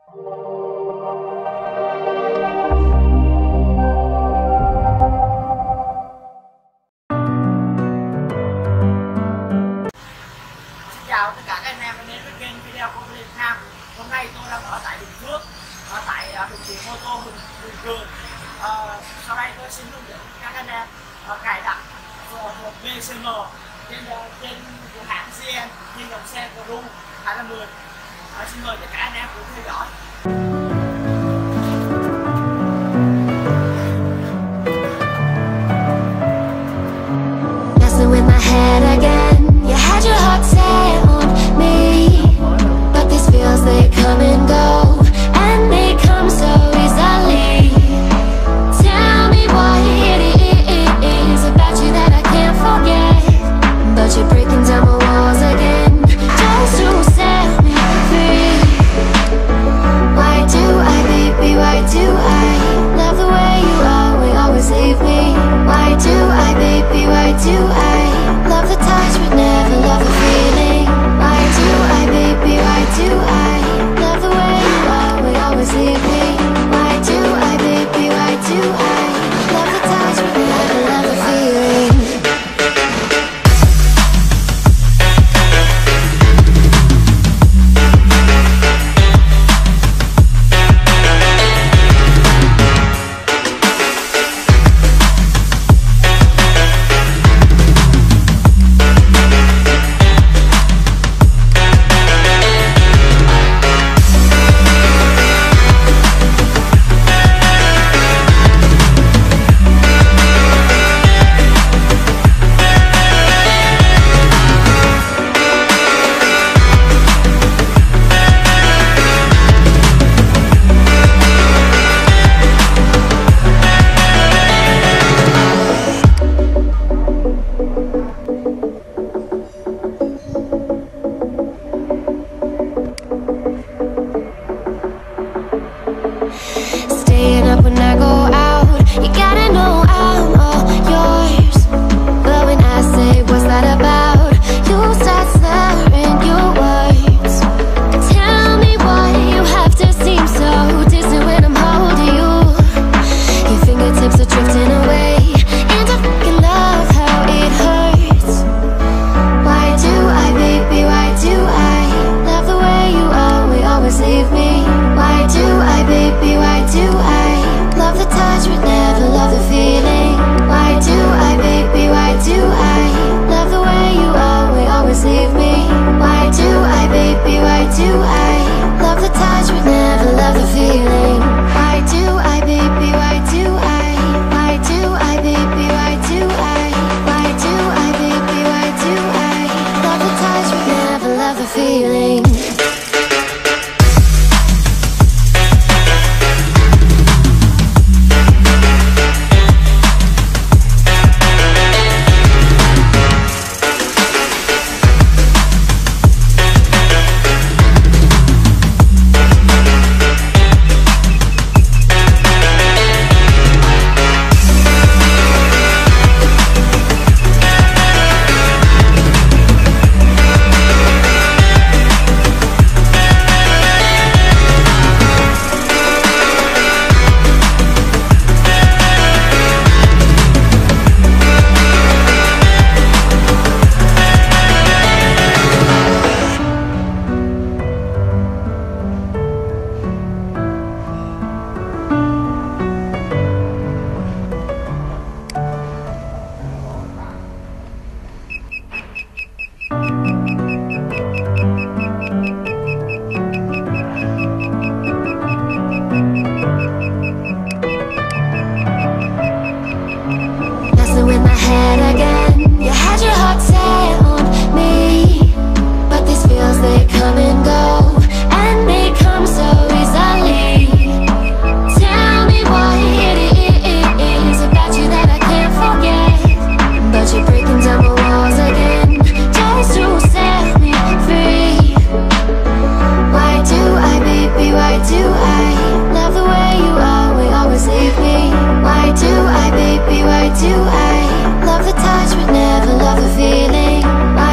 Chào tất cả các anh em đến với kênh video của OBD Việt Nam. Hôm nay tôi đang ở tại Bình Phước, ở tại bệnh viện ô tô Hướng Cruze. Sau đây tôi xin hướng dẫn các anh em cài đặt một PCM trên của hãng GM như dòng xe Cruze 250. Xin mời tất cả anh em cùng theo dõi. With my head again, you had your heart set on me, but these feels they come and go, and they come so easily. Tell me what it is about you that I can't forget, but you're breaking down my walls again, just to set me free. Why do I, baby, why do I love the way you always leave me? Why do I, baby, why do I love the touch but never love the feeling? Why do I, baby, why do I love the way you always leave me? Why do I, baby, why do I love the touch but never love the feeling?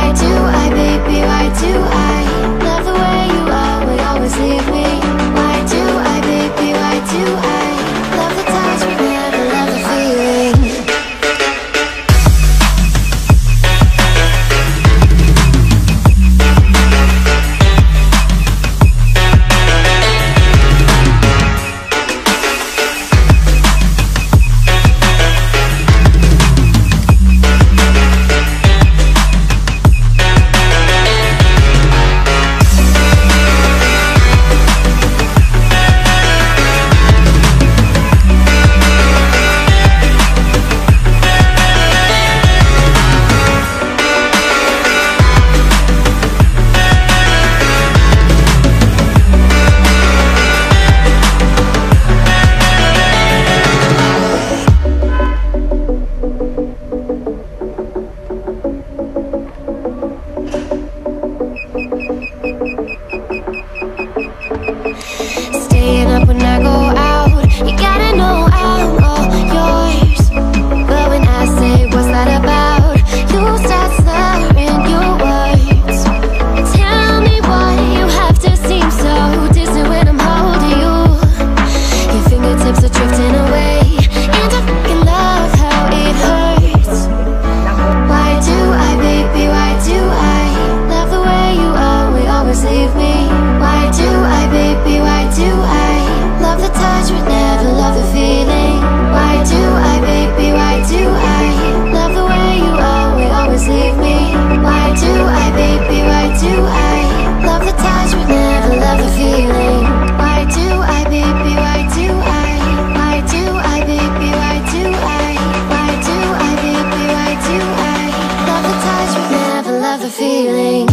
Why do Staying up when I go out, you gotta know I'm all yours. But when I say what's that about, you start slurring your words. Tell me why you have to seem so distant when I'm holding you. Your fingertips are drifting away, and I fucking love how it hurts. Why do I, baby, why do I love the way you always leave me? Why do I, baby, why do I love the touch but never love the feeling? Why do I, baby, why do I love the way you always leave me? Why do I, baby, why do I love the touch but never love the feeling? Why do I, baby, why do I? Why do I, baby, why do I? Why do I, baby, why do I love the touch but never love the feeling?